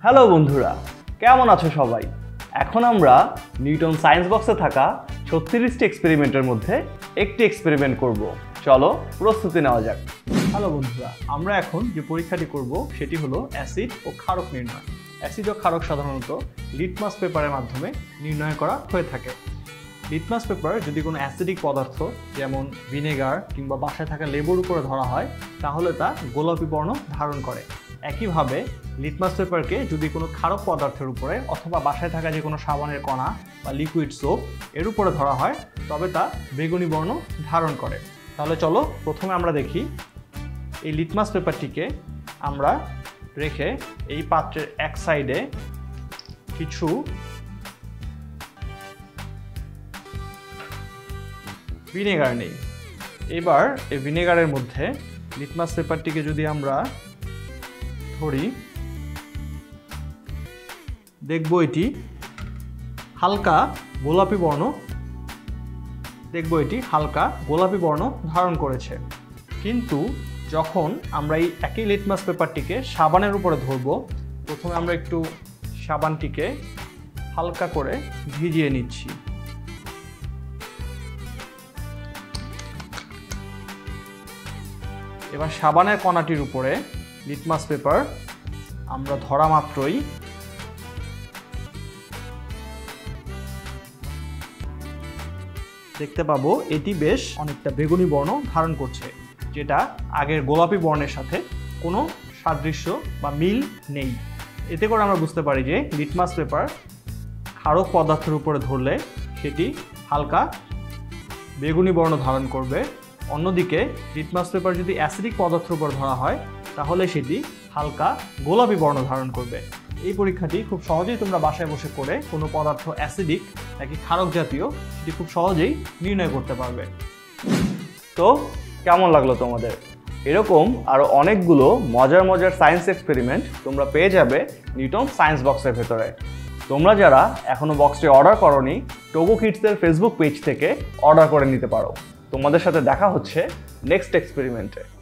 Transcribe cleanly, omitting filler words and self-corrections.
Hello বন্ধুরা, কেমন আছো সবাই? এখন আমরা নিউটন সায়েন্স বক্সে থাকা 36টি এক্সপেরিমেন্টের মধ্যে একটি এক্সপেরিমেন্ট করব। চলো প্রস্তুতি নেওয়া যাক। হ্যালো বন্ধুরা, আমরা এখন যে পরীক্ষাটি করব সেটি হলো অ্যাসিড ও ক্ষারক নির্ণয়। অ্যাসিড ও ক্ষারক সাধারণত লিটমাস পেপারের মাধ্যমে নির্ণয় করা হয়ে থাকে। লিটমাস পেপার যদি কোনো অ্যাসিডিক পদার্থ যেমন ভিনেগার কিংবা বাসায় থাকা লেবুর উপরে ধরা হয় তাহলে তা গোলাপি বর্ণ ধারণ করে। একইভাবে লিটমাস পেপারকে যদি কোনো ক্ষারক পদার্থের উপরে অথবা বাসায় থাকা যে কোনো সাবানের কণা বা লিকুইড সোপ এর উপরে ধরা হয় তবে তা বেগুনি বর্ণ ধারণ করে। তাহলে চলো প্রথমে আমরা দেখি এই লিটমাস পেপারটিকে আমরা রেখে এই পাত্রের এক সাইডে কিছু ভিনেগার নেই। এবার এই ভিনেগারের মধ্যে লিটমাস পেপারটিকে যদি আমরা ধরি দেখব এটি হালকা গোলাপি বর্ণ ধারণ করেছে। কিন্তু যখন আমরা এই একই লিটমাস পেপারটিকে সাবানের উপরে ধরব, প্রথমে আমরা একটু সাবানটিকে হালকা করে ভিজিয়ে নিচ্ছি। এবার সাবানের কণাটির উপরে লিটমাস পেপার আমরা ধরা মাত্রই দেখতে পাবো এটি বেশ অনেকটা বেগুনি বর্ণ ধারণ করছে, যেটা আগের গোলাপি বর্ণের সাথে কোনো সাদৃশ্য বা মিল নেই। এতে করে আমরা বুঝতে পারি যে লিটমাস পেপার ক্ষারক পদার্থের উপরে ধরলে সেটি হালকা বেগুনি বর্ণ ধারণ করবে। অন্যদিকে লিটমাস পেপার যদি অ্যাসিডিক পদার্থের উপর ধরা হয় তাহলে সেটি হালকা গোলাপি বর্ণ ধারণ করবে। এই পরীক্ষাটি খুব সহজেই তোমরা বাসায় বসে করে কোনো পদার্থ অ্যাসিডিক নাকি ক্ষারক জাতীয় সেটি খুব সহজেই নির্ণয় করতে পারবে। তো কেমন লাগলো তোমাদের? এরকম আরও অনেকগুলো মজার সায়েন্স এক্সপেরিমেন্ট তোমরা পেয়ে যাবে নিউটন সায়েন্স বক্সের ভেতরে। তোমরা যারা এখনও বক্সটি অর্ডার করোনি, টোগো কিডসের ফেসবুক পেজ থেকে অর্ডার করে নিতে পারো। তোমাদের সাথে দেখা হচ্ছে নেক্সট এক্সপেরিমেন্টে।